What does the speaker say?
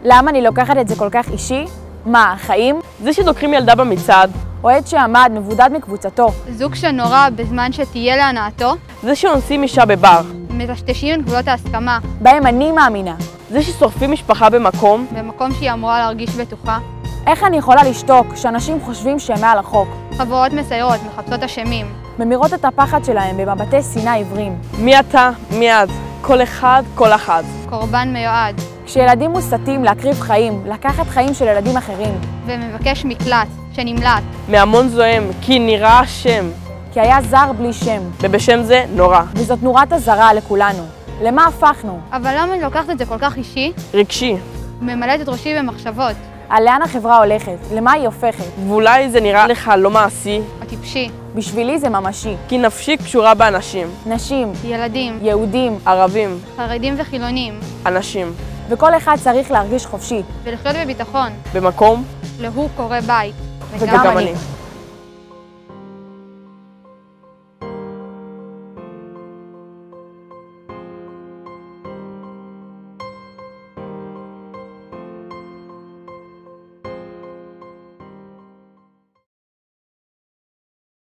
למה אני לוקחת את זה כל כך אישי? מה, החיים? זה שדוקרים ילדה במצעד. אוהד שעמד מבודד מקבוצתו. זוג שנורא בזמן שתהיה להנאתו. זה שאונסים אישה בבר. מטשטשים את גבולות ההסכמה. בהם אני מאמינה. זה ששורפים משפחה במקום. במקום שהיא אמורה להרגיש בטוחה. איך אני יכולה לשתוק כשאנשים חושבים שהם מעל החוק? חברות מסיירות, מחפשות אשמים. ממירות את הפחד שלהם במבטי שנאה עיוורים. מי אתה? מי את? כל אחד, כל אחת. קורבן מיועד. כשילדים מוסתים להקריב חיים, לקחת חיים של ילדים אחרים. ומבקש מקלט, שנמלט. מהמון זוהם, כי נראה השם. כי היה זר בלי שם. ובשם זה נורא. וזאת נורת אזהרה לכולנו. למה הפכנו? אבל למה אני לוקחת את זה כל כך אישי? רגשי. ממלאת את ראשי במחשבות. על לאן החברה הולכת? למה היא הופכת? ואולי זה נראה לך לא מעשי. הטיפשי. בשבילי זה ממשי. כי נפשי קשורה באנשים. נשים, ילדים. יהודים, ערבים. חרדים וחילונים. אנשים. וכל אחד צריך להרגיש חופשי. ולחיות בביטחון. במקום. להוא קורא בית. וגם אני.